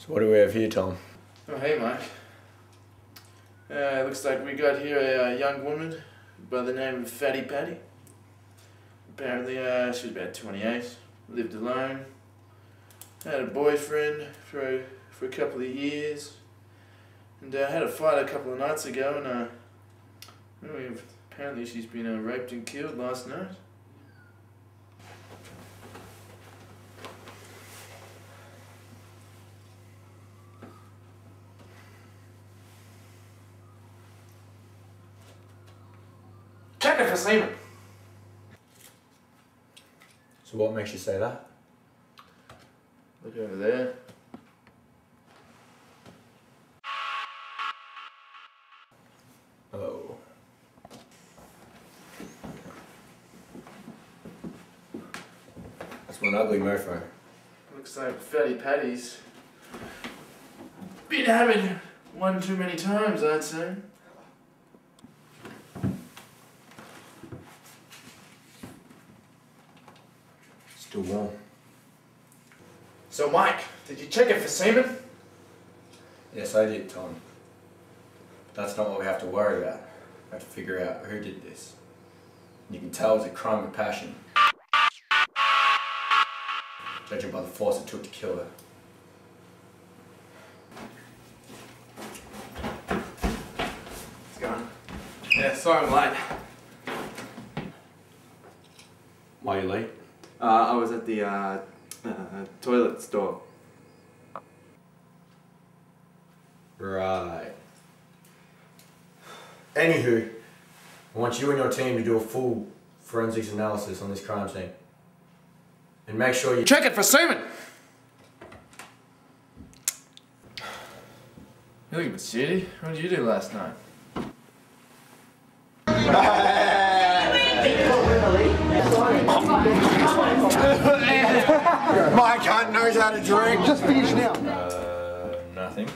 So what do we have here, Tom? Oh, hey, Mike. Looks like we got here a young woman by the name of Fatty Patty. Apparently, she was about 28, lived alone, had a boyfriend for a couple of years, and had a fight a couple of nights ago, and apparently she's been raped and killed last night. Check it for semen. So what makes you say that? Look over there. Oh. That's one ugly mofo. Looks like Fatty Patty's been having one too many times, I'd say. Still warm. So Mike, did you check it for semen? Yes, I did, Tom. But that's not what we have to worry about. We have to figure out who did this. And you can tell it's a crime of passion, judging by the force it took to kill her. It's gone. Yeah, sorry I'm late. Why are you late? I was at the toilet store. Right. Anywho, I want you and your team to do a full forensics analysis on this crime scene. And make sure you Check it for semen! You look a bit shitty. What did you do last night? My cunt knows how to drink. Just finish now. Nothing.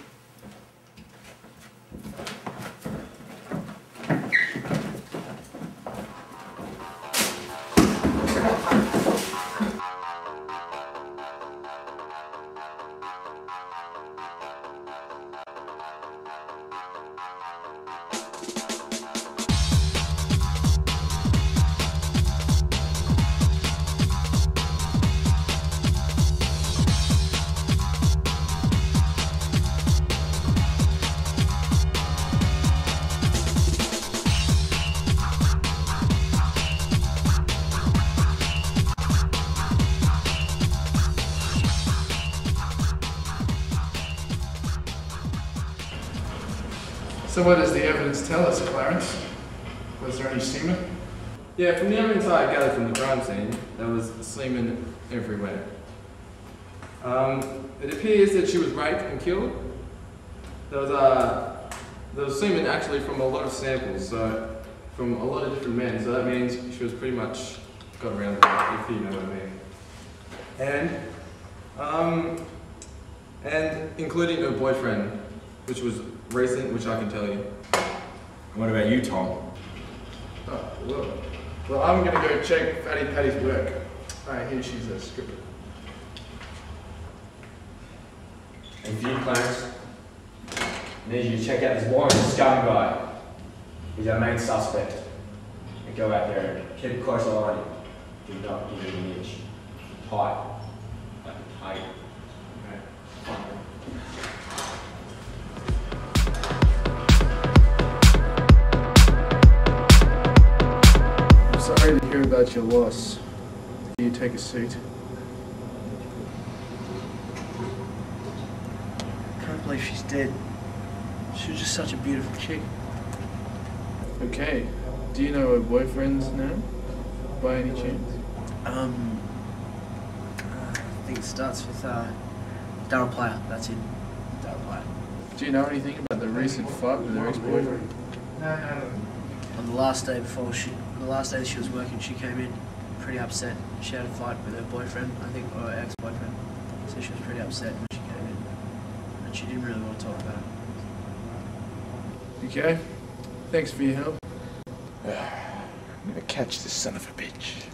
So what does the evidence tell us, Clarence? Was there any semen? Yeah, from the evidence I gathered from the crime scene, there was semen everywhere. It appears that she was raped and killed. There was semen actually from a lot of samples, so from a lot of different men. So that means she was pretty much got around the block, if you know what I mean. And including her boyfriend, which was recent, which I can tell you. What about you, Tom? Oh, well, I'm gonna go check Fatty Patty's work. Alright, here she's a stripper. And for you, Clarence, I need you to check out this Warren scum guy. He's our main suspect. And go out there and keep a close eye on him. Do not give him an inch. Tight. Like a tiger. Sorry to hear about your loss. Can you take a seat? I can't believe she's dead. She was just such a beautiful chick. Okay. Do you know her boyfriend's name? By any chance? I think it starts with Darren Player. That's it. Darren Player. Do you know anything about the recent fight with her ex-boyfriend? On the last day that she was working, she came in pretty upset. She had a fight with her boyfriend, I think, or her ex-boyfriend. So she was pretty upset when she came in, and she didn't really want to talk about it. Okay. Thanks for your help. I'm gonna catch this son of a bitch.